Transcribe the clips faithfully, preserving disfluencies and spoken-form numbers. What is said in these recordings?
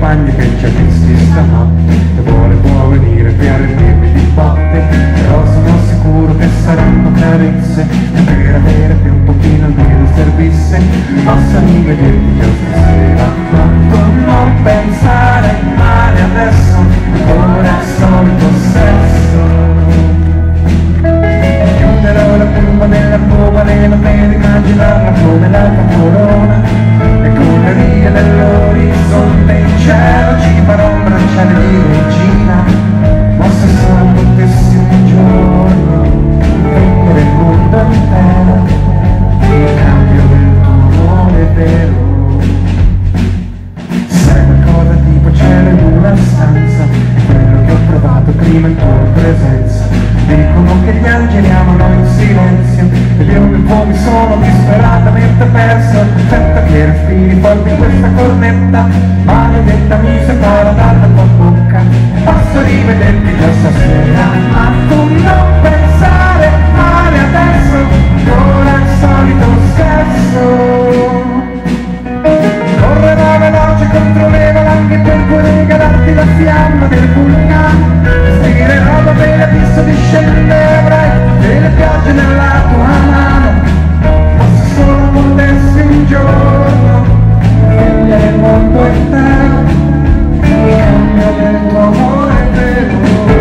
compagni che ci ha visti stanotte e vuole può venire qui a rendirmi di botte, però sono sicuro che saranno carezze e per avere più un pochino almeno servisse possa rivederti già stasera. Ma tu non pensare male adesso, ancora il solito sesso. Chiuderò la piuma della tua balena per immaginarla come la tua corona e con le righe dell'orizzonte in cielo ci farò un bracciale di regina. Ma se solo potessi un giorno vedere il mondo intero, il cambio del tuo amore è vero. Sai qualcosa tipo cielo in una stanza, è quello che ho provato prima in tua presenza. Dicono che gli angeli amano in silenzio ed io nel tuo mi sono disperatamente perso. Aspetta che respiri forte in questa cornetta, maledetta mi separa dalla tua bocca. Posso rivederti già stasera, ma tu non pensare male adesso, ancora il solito sesso. Correrò veloce contro le valanghe per poi regalarti la fiamma del vulcano. Stirerò da bene visto discendere avrai delle piogge nella tua mano. Ma se solo potessi un giorno vedere il mondo intero, il cambio del tuo amore è vero.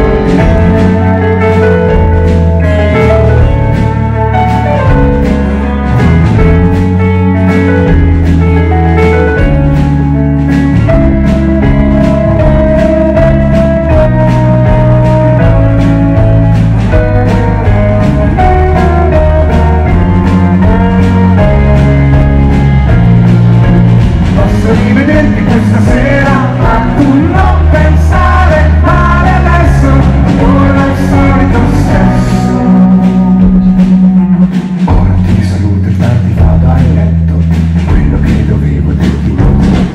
Rivederti questa sera, ma tu non pensare male adesso, ancora il solito stesso. Ora ti saluto e tardi vado a letto, quello che dovevo dirti non.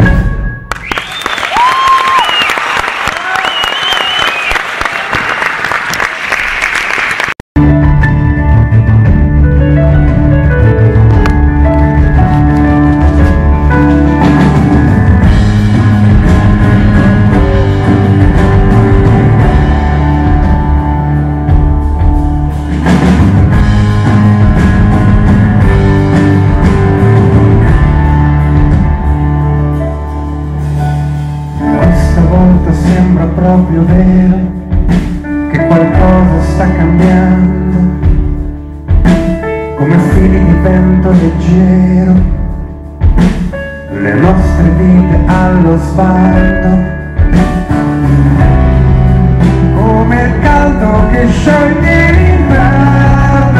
Sembra proprio vero che qualcosa sta cambiando, come fili di vento leggero, le nostre vite allo sguardo, come il caldo che scioglie l'inverno,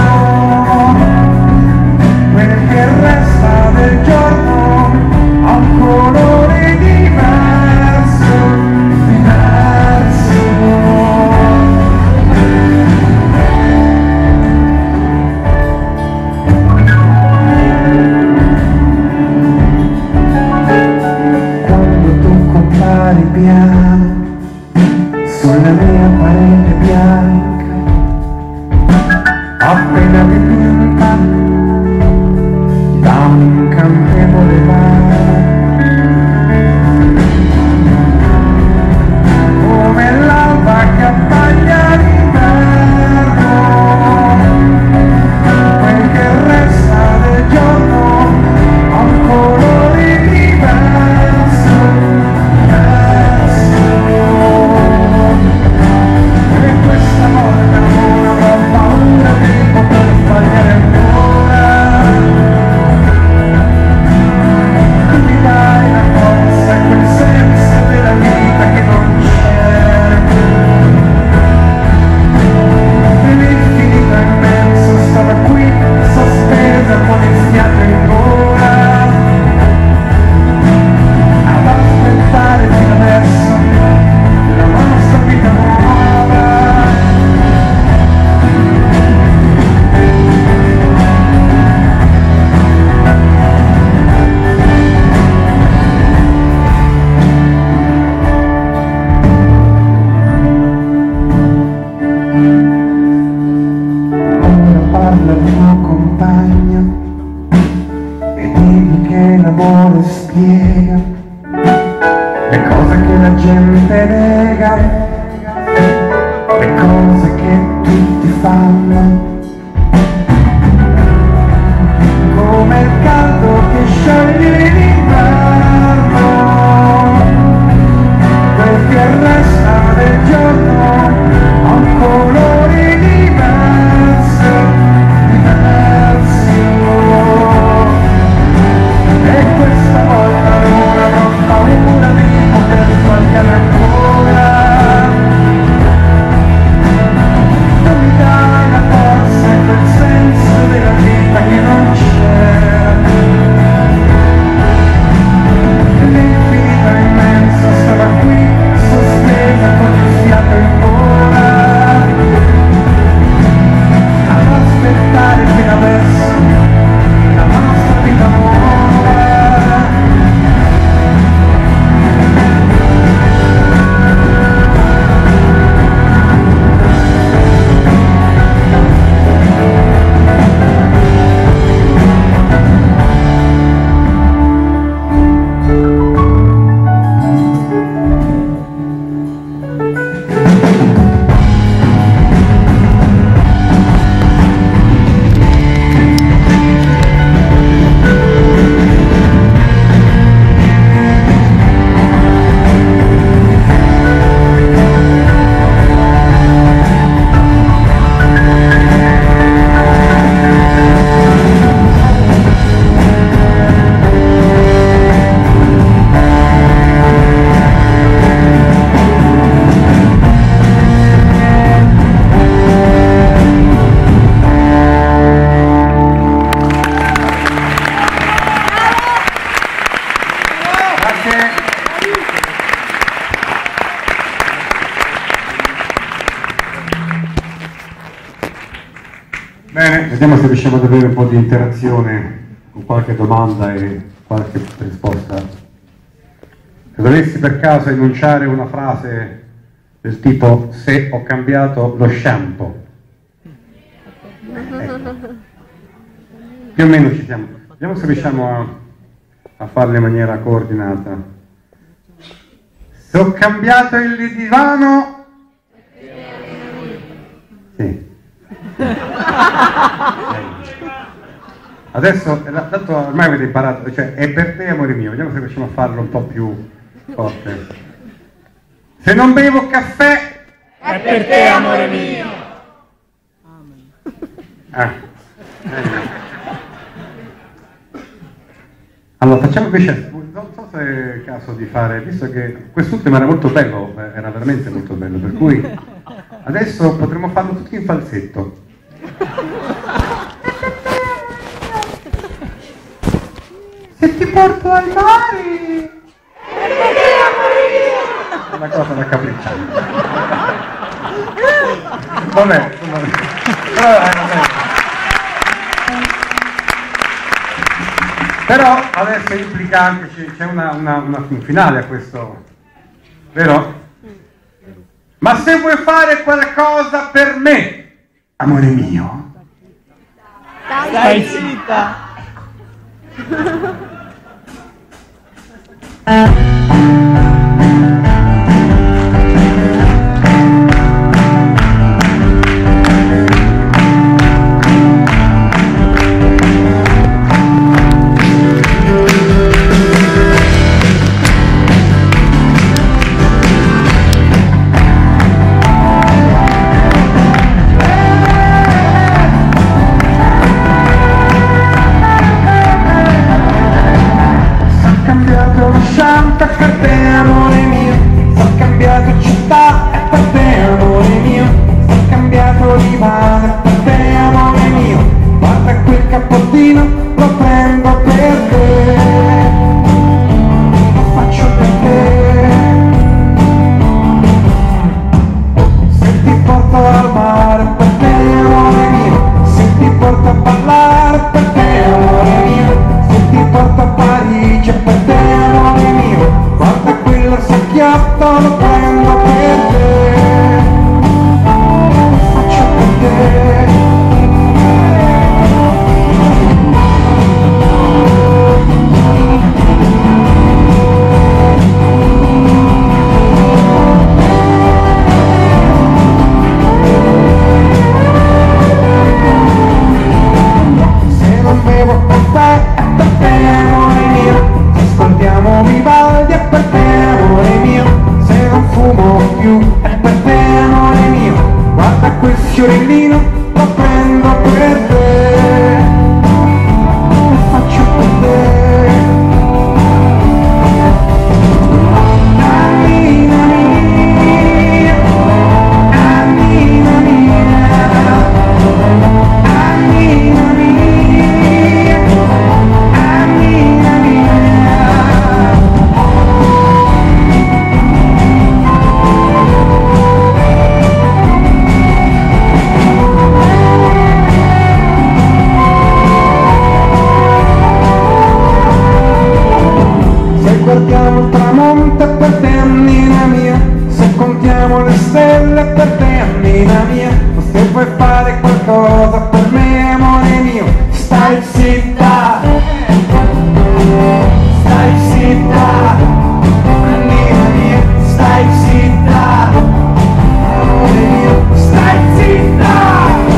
quel che resta del giorno ha un colore diverso. Piano sulla mia parete bianca, appena dipinta da un incantevole mare, come l'alba che abbaglia l'inverno, quel che resta del giorno ha un colore diverso. Questa che la gente nega, le cose che tutti fanno, come il caldo che scioglie l'inverno, quel che resta del giorno ha un colore diverso, diverso, e questa volta non avrò paura di poter sbagliare ancora. Tu mi dai la forza e quel senso della vita che non c'era, e l'infinita immensa stava qui sospesa con il fiato in gola, ad aspettare fino adesso la nostra vita nuova. Bene, vediamo se riusciamo ad avere un po' di interazione con qualche domanda e qualche risposta. Se dovessi per caso enunciare una frase del tipo "se ho cambiato lo shampoo", ecco. Più o meno ci siamo. Vediamo se riusciamo a, a farlo in maniera coordinata. Se ho cambiato il divano, sì. Adesso, tanto ormai avete imparato, cioè è per te amore mio, vediamo se riusciamo a farlo un po' più forte. Se non bevo caffè, è per te amore mio. Ah. Allora facciamo invece, non so se è il caso di fare, visto che quest'ultimo era molto bello, era veramente molto bello, per cui adesso potremmo farlo tutti in falsetto. Se ti porto al mare, è una cosa da capricciare. Vabbè, vabbè. vabbè. Però adesso implica anche, c'è una, una, una, un finale a questo, vero? Ma se vuoi fare qualcosa per me, amore mio, Stai zitta. per te amore mio, ho cambiato città e per te amore mio, ho cambiato divano per te amore mio, guarda quel cappottino, lo prendo per te, lo faccio per te, se ti porto al mare per te amore mio, se ti porto a ballare per te amore mio, se ti porto a Parigi per te amore mio, guarda quel sacchiotto, lo prendo per te, lo faccio per te. fiorellino lo prendo per te, lo faccio per te. Annina mia, Annina mia, Annina mia, Annina mia. Guardiamo il tramonto per te, Annina mia, se contiamo le stelle per te, Annina mia, se vuoi fare qualcosa per me, amore mio, stai zitta, stai zitta, Annina mia, stai zitta, amore mio, stai zitta.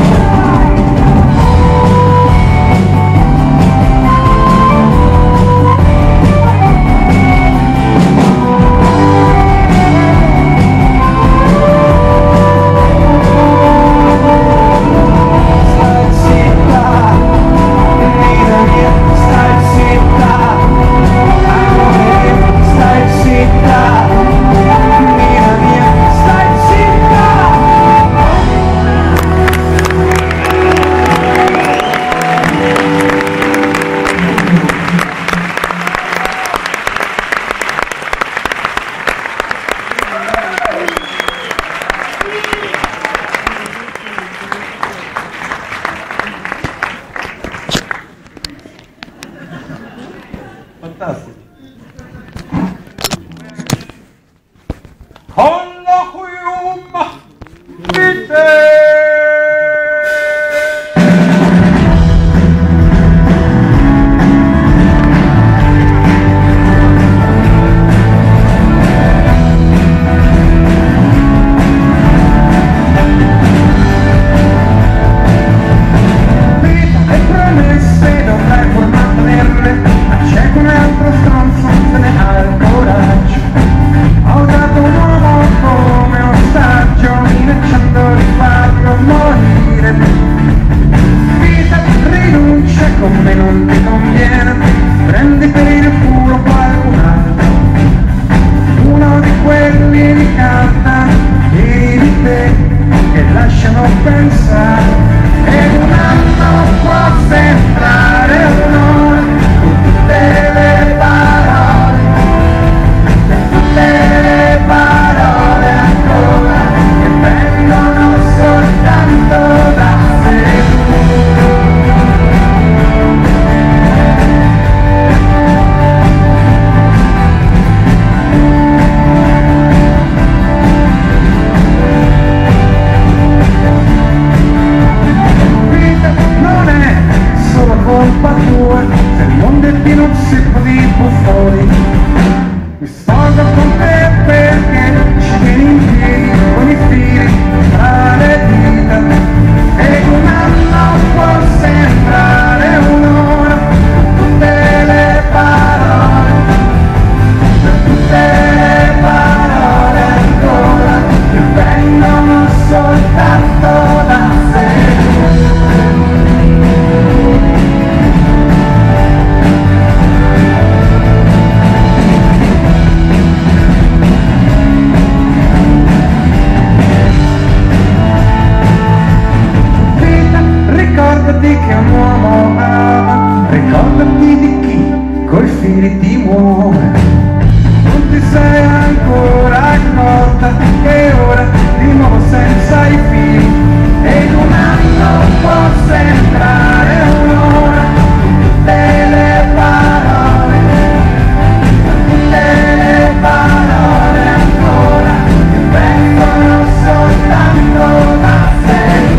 Fantastico. Colloquium vitae. Vita e promesse dovrai pur mantenerle. C'è un altro stronzo, se ne ha il coraggio. Ho dato un uomo come ostaggio, minacciando di farlo morire. Vita, rinuncia come non ti conviene, prendi per il culo qualcun altro. Uno di quelli di carta, di te, che lasciano pensare. Ed un anno può sembrare un'ora, tutte le parole, tutte le parole ancora, che vengono soltanto da sé. Vita non è solo colpa tua, se il mondo è pieno zeppo di buffoni. Mi sfogo con te perché ci tieni in piedi con i fili tra le dita. Ed un anno può sembrare un'ora, tutte le parole, tutte le parole ancora, che vengono soltanto da sé. Ricordati che un uomo ama, ricordati di chi coi fili ti muove. Non ti sei ancora accorta che ora di nuovo senza i fili. Ed un anno può sembrare un'ora, tutte le parole, tutte le parole ancora, che vengono soltanto da sé.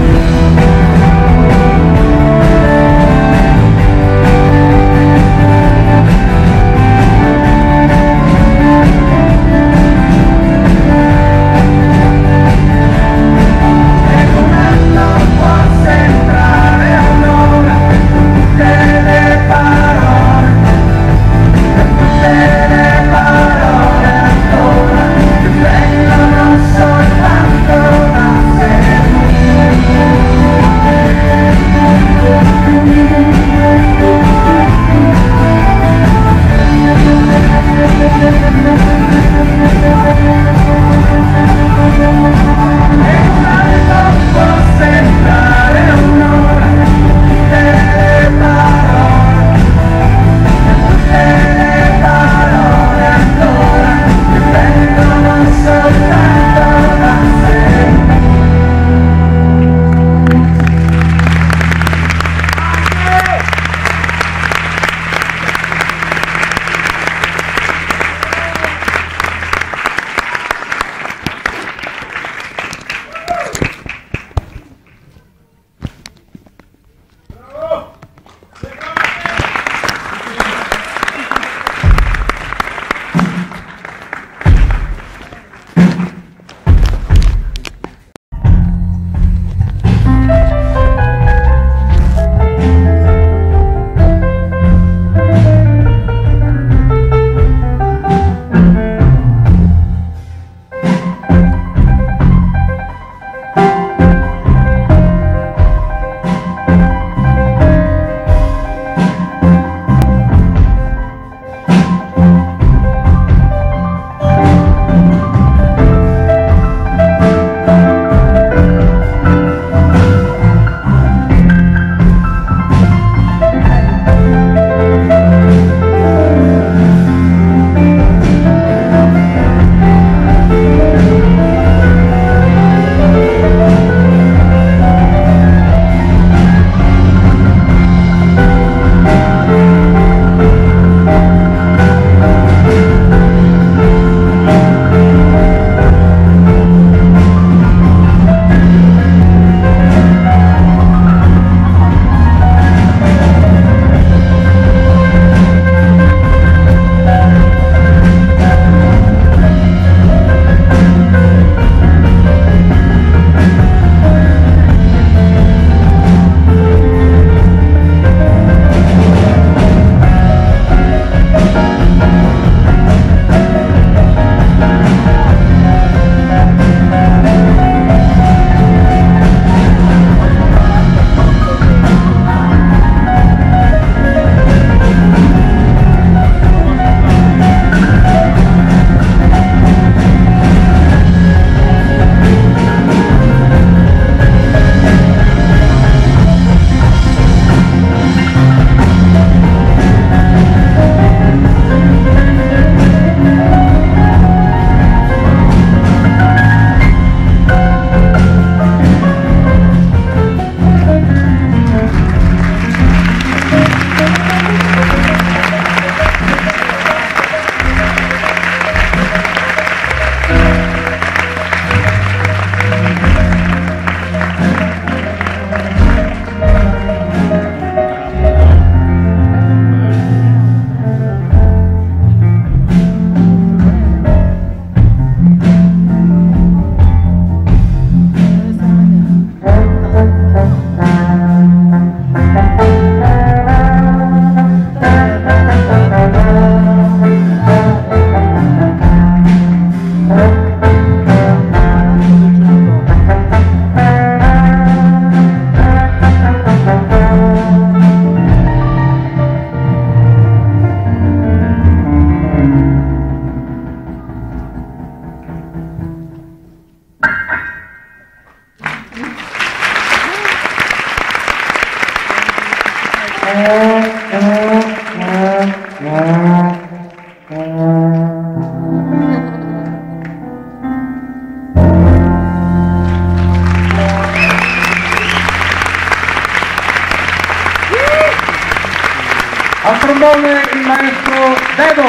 trombone il maestro Dedo,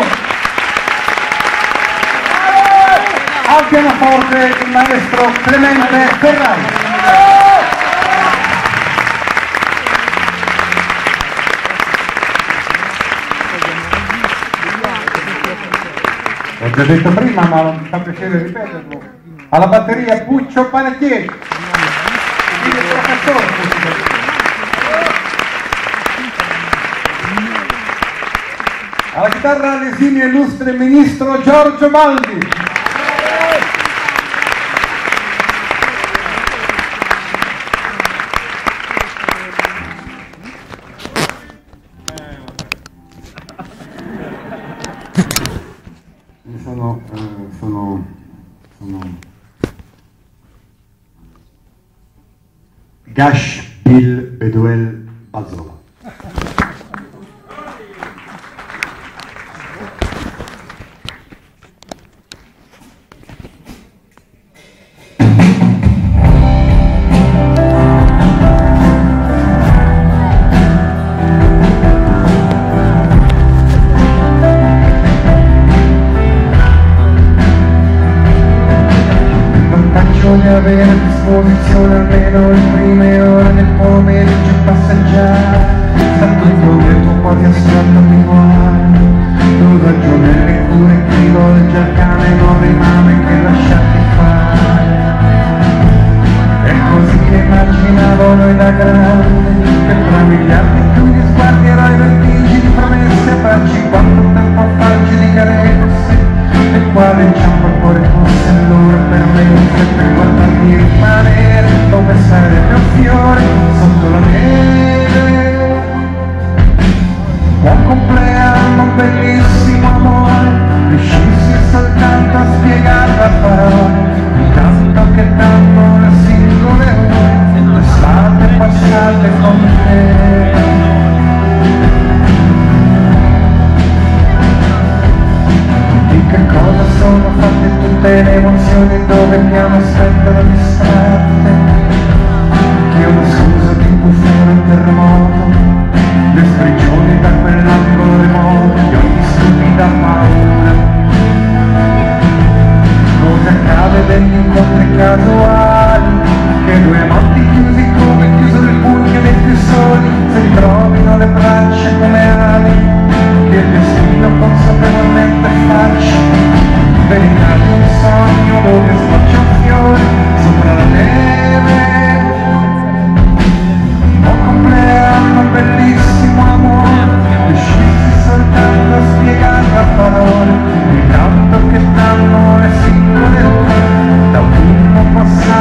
al pianoforte il maestro Clemente Ferrari. L'ho già detto prima, ma non mi fa piacere ripeterlo. Alla batteria Puccio Panettieri, il professore Puccio Panettieri. Alla chitarra l'esimio illustre ministro Giorgio Baldi. Sono, eh, sono, sono Gash Bill Beduel Bazzola. Di avere a disposizione almeno le prime ore del pomeriggio e passeggiare, sta tutto dentro un po' di astratto riguardo, tu ragione le cure chi volge al cane non rimane che lasciarti fare. È così che immaginavo noi da grandi, che tra miliardi più di sguardi eroi vertigini di promesse, farci quanto tempo farci di carezze, e quale inciampo al cuore fosse allora per me per guardarti rimanere come sarebbe un fiore sotto la neve. Buon compleanno bellissimo amore, riuscissi soltanto a spiegarlo a parole, intanto che tanto le singole ore l'estate passate con te. Che cosa sono fatte tutte le emozioni dove piano aspettano distratte, che una scusa di bufera un terremoto, le sprigioni da quell'angolo remoto di ogni stupida paura. Cosa accade degli incontri casuali, che due amanti chiusi come chiuso il pugno dei più soli si ritrovino le braccia come ali, che il destino consapevolmente faccia verità di un sogno dove sboccia un fiore sopra la neve. Buon compleanno bellissimo amore, riuscissi soltanto a spiegarlo a parole, intanto che danno le singole ore, da autunno passato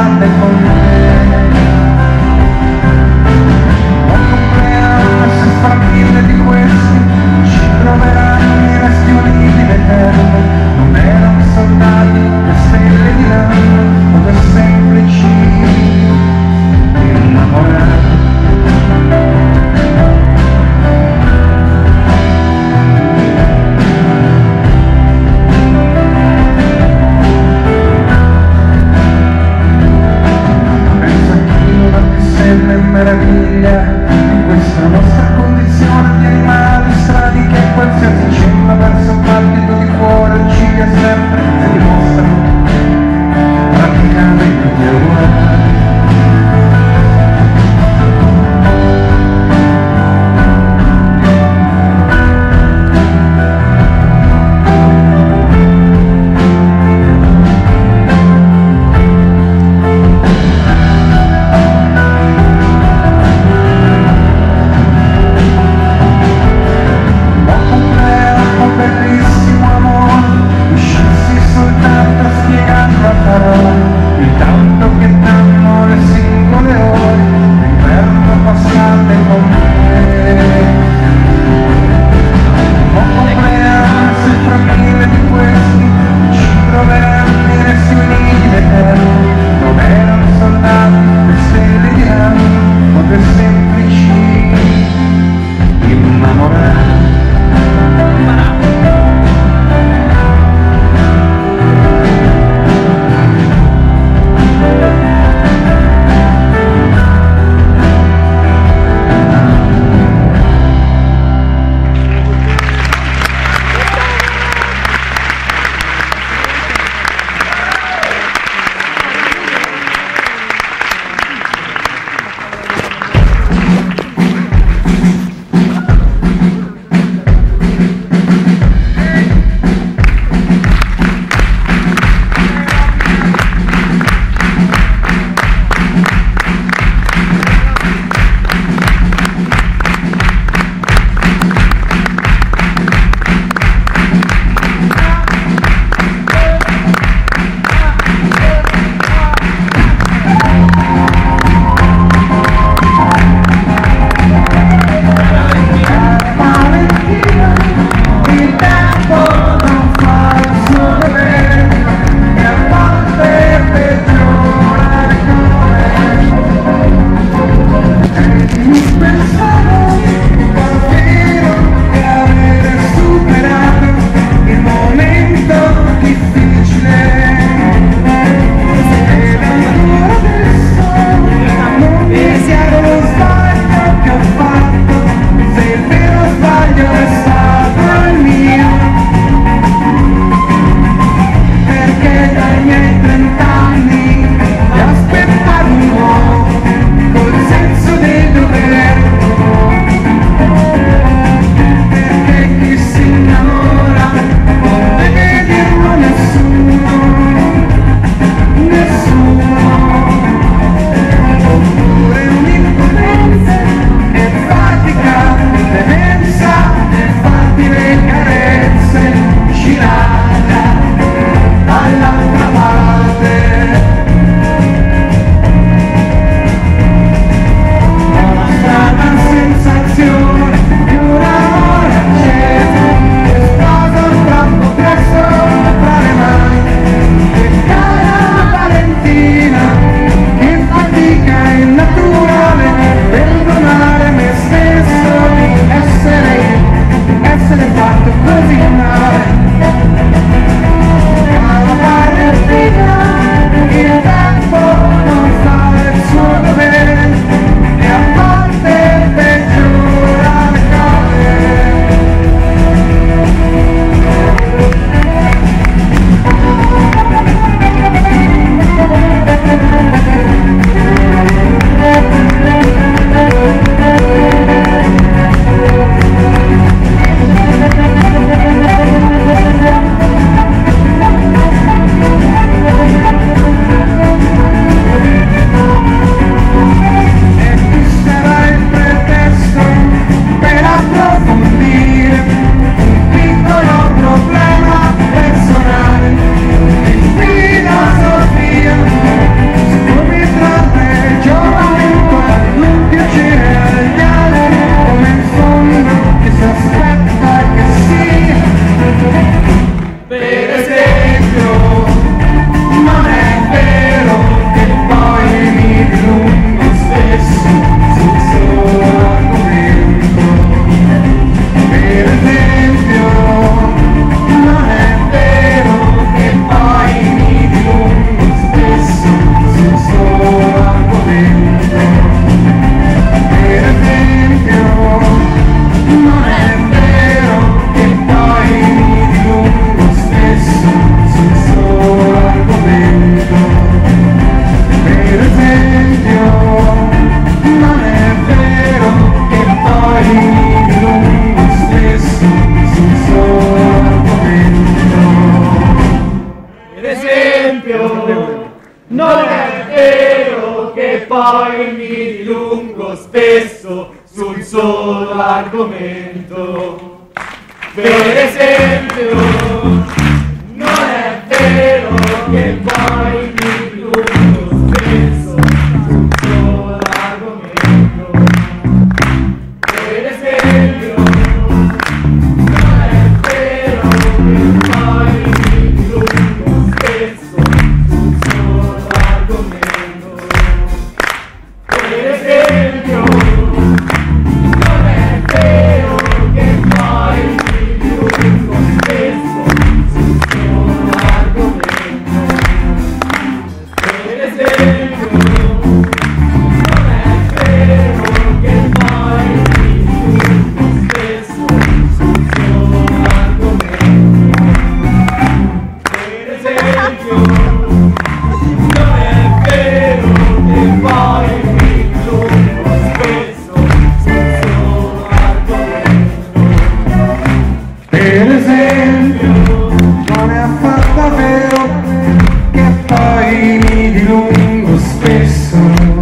esempio, non è vero che poi mi dilungo spesso sul solo argomento. Per esempio, non è vero che poi mi dilungo spesso sul solo argomento. Per esempio, non è vero che poi mi dilungo spesso sul solo argomento. Per esempio, non è vero che poi mi dilungo spesso sul solo argomento. Per esempio, non è vero che poi mi dilungo spesso sul solo argomento. Per esempio, non è vero che poi mi dilungo spesso sul solo argomento. Per esempio, non è affatto vero che poi mi dilungo spesso.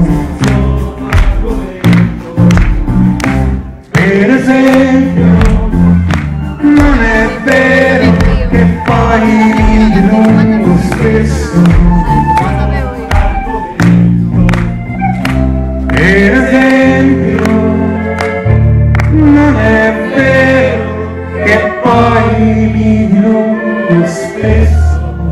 Per esempio, non è vero che poi mi dilungo spesso. Per esempio, non è vero che poi mi dilungo spesso.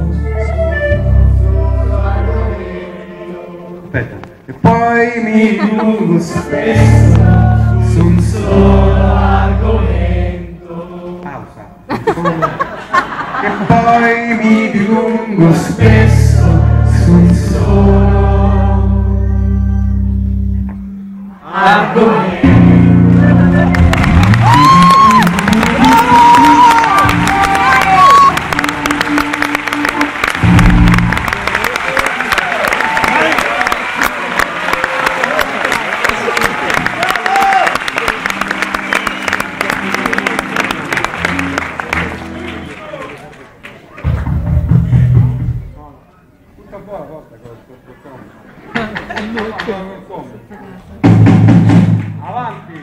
Aspetta, che poi mi dilungo spesso su un solo argomento. Pausa. Che poi mi dilungo spesso su un solo argomento. Avanti!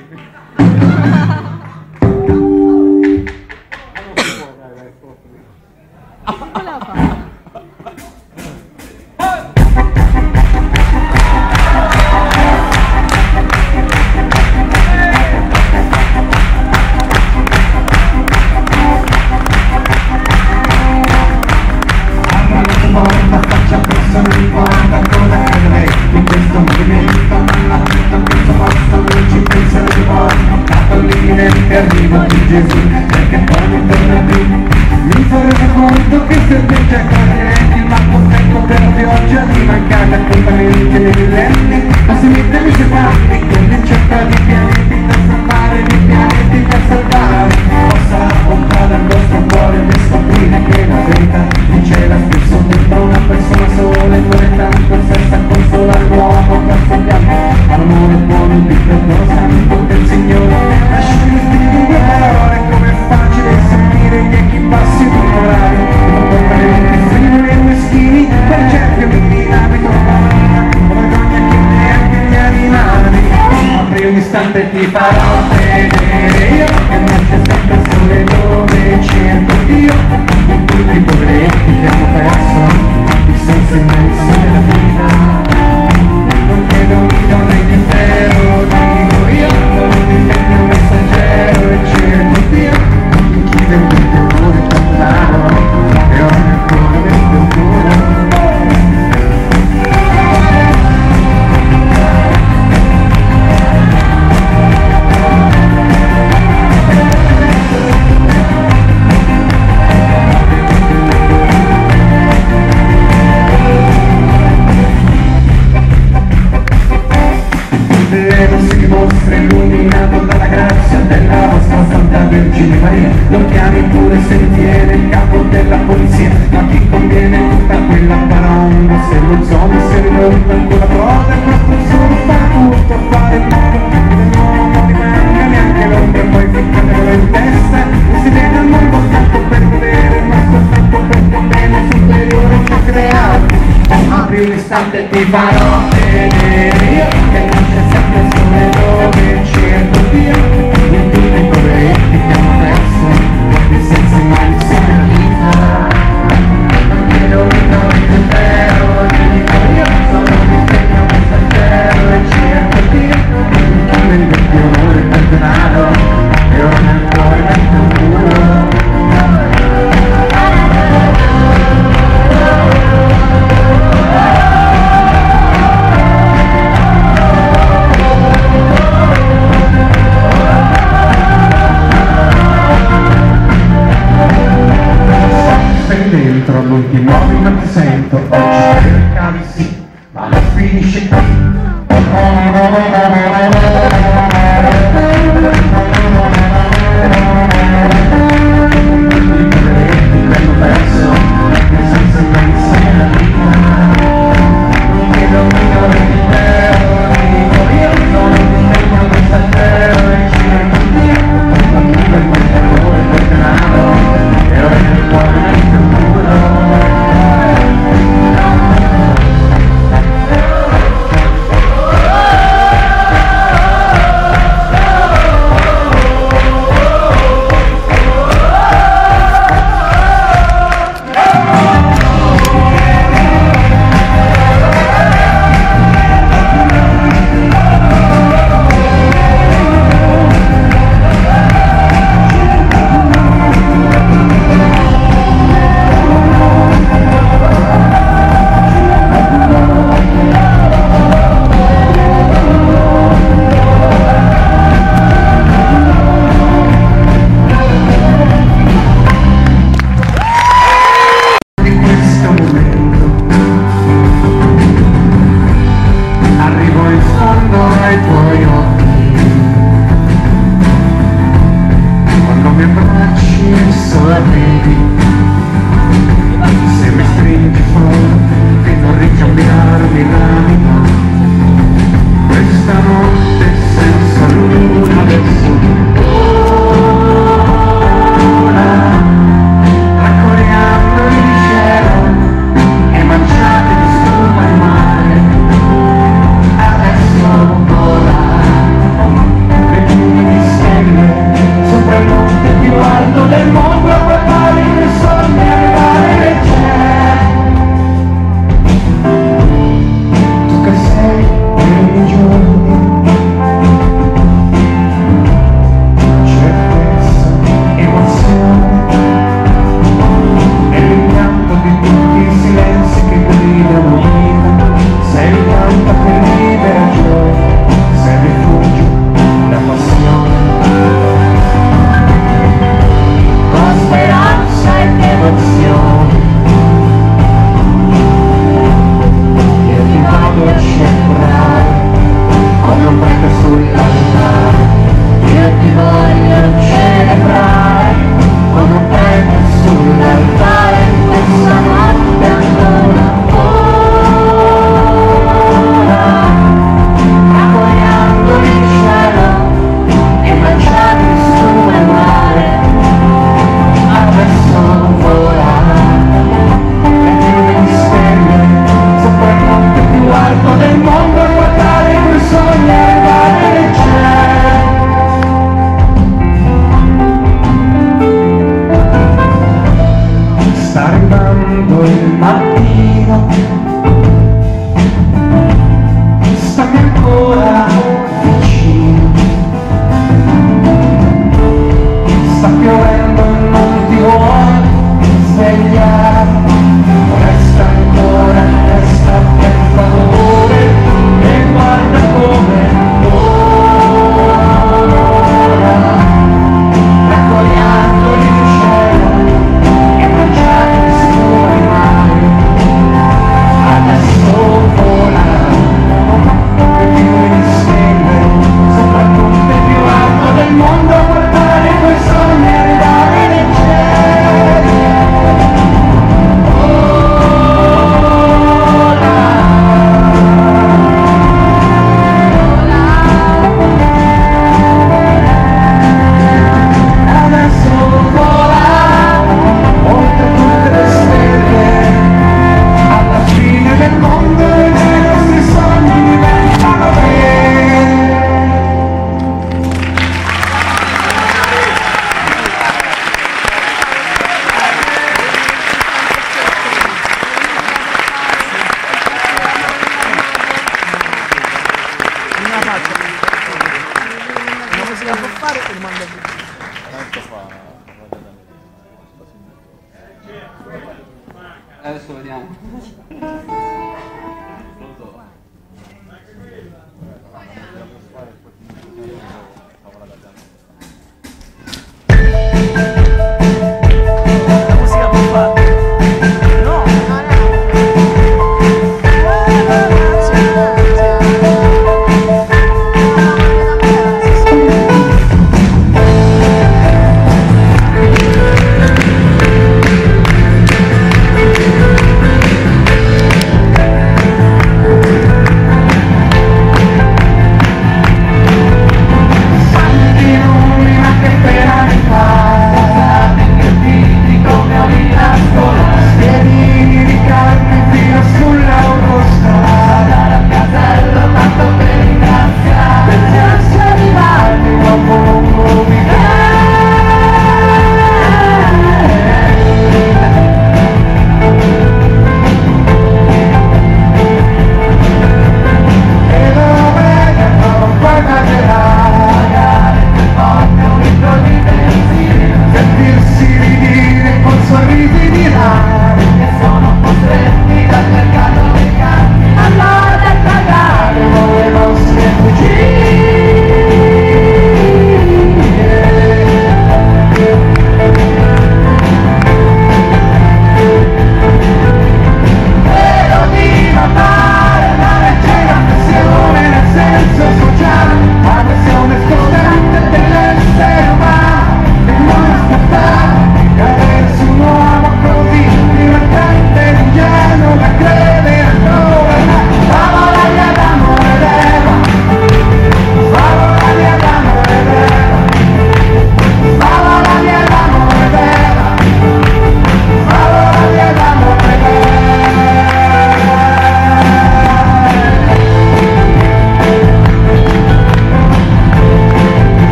Faccia presso, non importa cosa crede lei in questo movimento, non la tutta questo posto, non ci pensa di voi. Capoline che arrivo di Gesù, perché poi mi torna più. Mi sono reso conto che serpeggia correnti, il mappo secco per la pioggia di mancata completamente nei millenni. Ma se mettemi sui panni, con l'incerta di pianeti da salvare, di pianeti da salvare. Possa la bontà del vostro cuore mi scoprire che la verità dice la stessa dentro una persona sola e non è tanto senza consolare l'uomo per sbagliare. L'amore buono di perdono santo del Signore. Lasciami scrivere due parole come è facile sentire gli echi passi di un orario. Non comprendere fino ai meschini, per cerchio di dinamico una vergogna che neanche gli animali. Apri un istante e ti farò vedere io che nasce sempre il sole dove cerco Dio. In tutti i poveretti che hanno perso il senso immenso della vita. Non chiedo un milione di intero, dico io, non difendo un messaggero e cerco Dio. In chi vende il dolore lontano e ogni cuore del futuro. Si dimostra illuminato dalla grazia della vostra Santa Vergine Maria. Lo chiami pure se tiene il capo della polizia, ma chi conviene tutta quella paronda? Se lo zombie si rivolta ancora broda, il nostro solo fa tutto a fare il modo che non, non rimanga neanche l'ombra, poi ficcatelo in testa e si vede al mondo tanto per vedere il nostro fatto per bene superiore ci ha creato. primo istante ti farò vedere io che non c'è sempre il sole dove cerco Dio. In tutti i poveretti che hanno perso e senza mani sempre la vita. Non chiedo il nome del vero, ti dico io sono un impegno questo intero e cerco Dio. In chi nel vecchio onore per denaro e ora nel cuore metto un muro. Dentro non ti muovi ma ti sento, oggi cercavi sì, ma non finisce qui.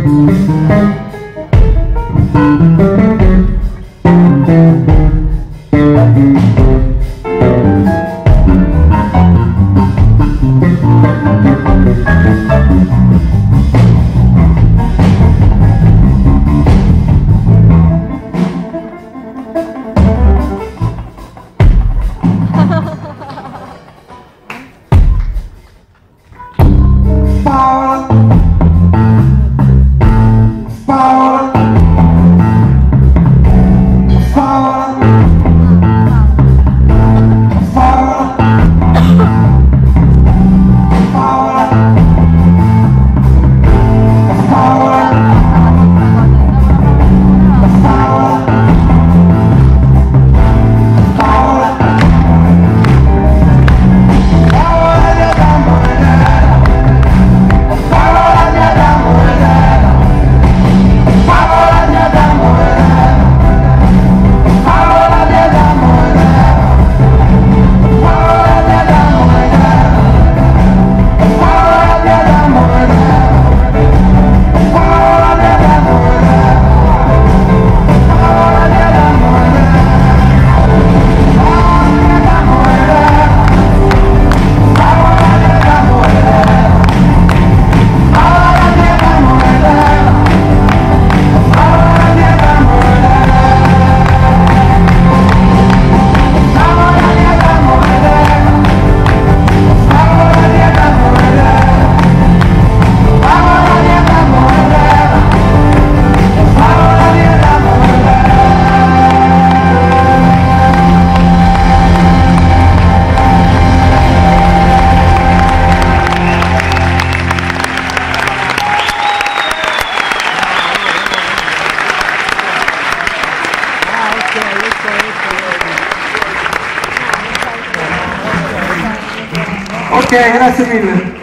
Ok, grazie mille.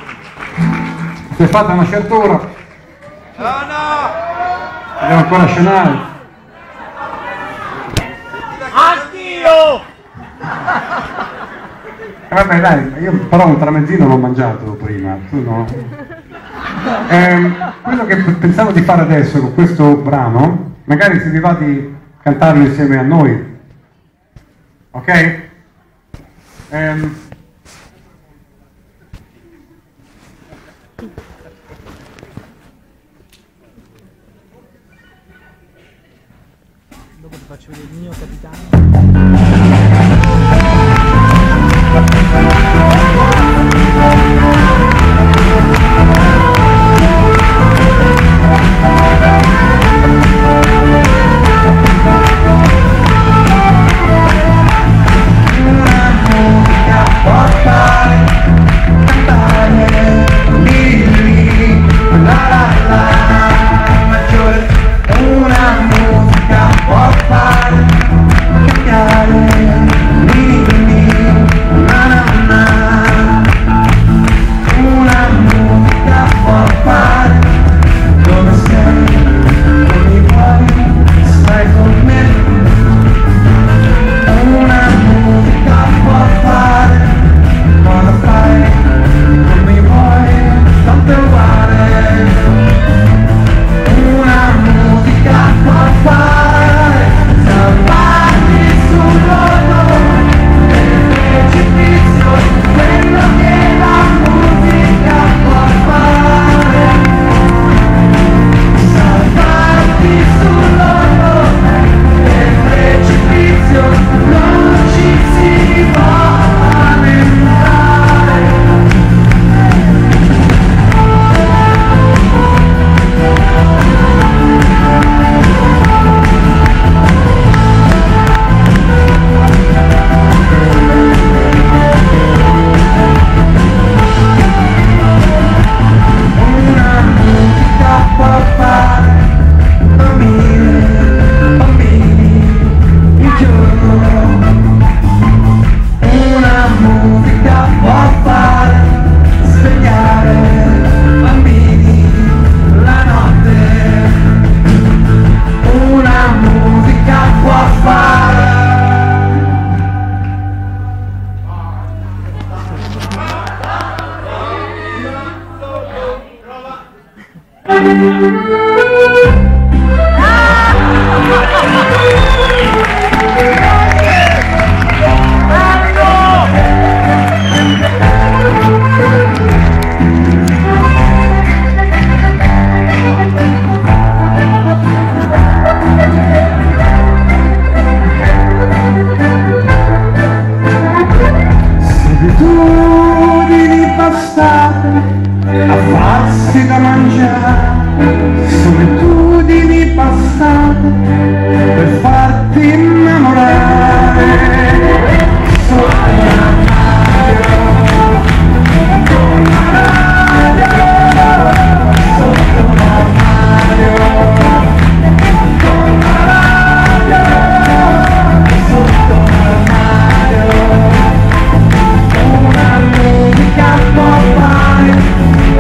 Si è fatta una sciatura. No, no! Abbiamo ancora scenari. Addio! Eh, vabbè dai, io però un tramezzino l'ho mangiato prima, tu no? Eh, quello che pensavo di fare adesso con questo brano, magari se vi va di cantarlo insieme a noi. Ok? Um, Dopo ti faccio vedere il mio capitano. Una musica può fare cambiare A farsi da mangiare, solitudini passate per farti innamorare. Sotto l'armadio, sotto l'armadio, sotto l'armadio, sotto l'armadio, una musica può fare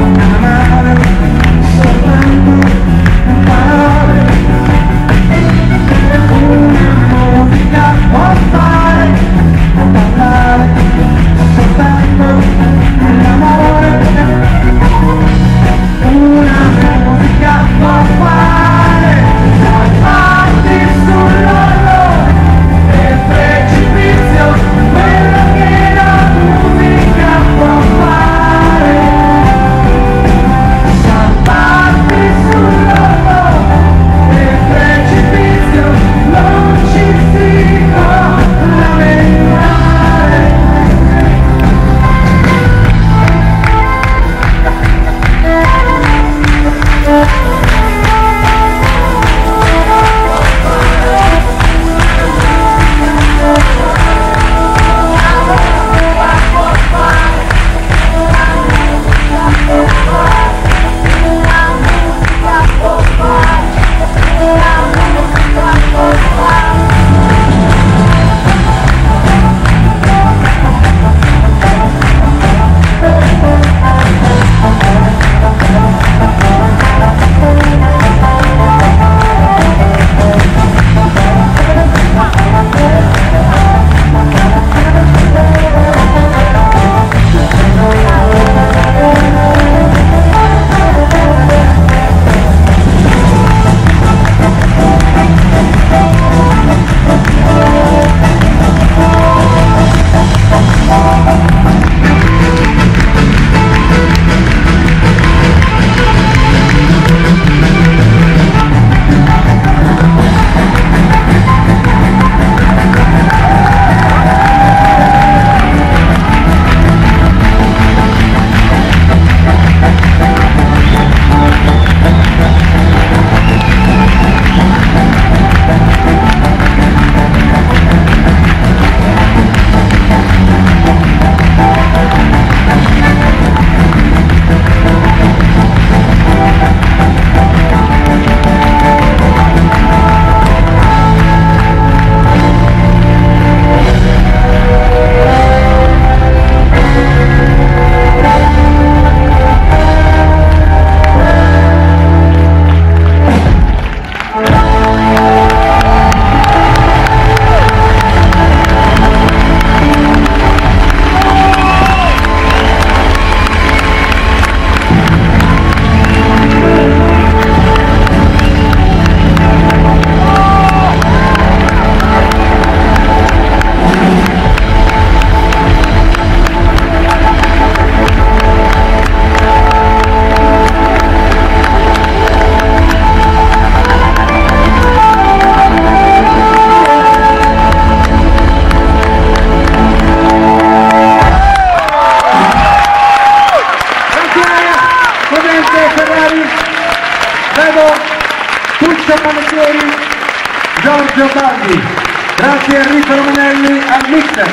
Giorgio Bardi, grazie a Enrico Romanelli al mixer,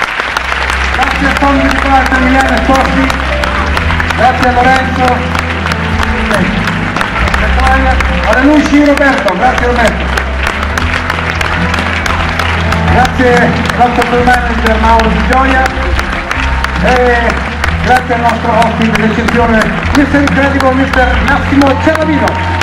grazie a Tommy Di Quarta, Emiliano Esposti, grazie a Lorenzo, a Renucci Roberto, grazie Roberto, grazie al nostro tour manager Mauro Di Gioia e grazie al nostro ospite d'eccezione, mister Incredible, mister Massimo Cialavino.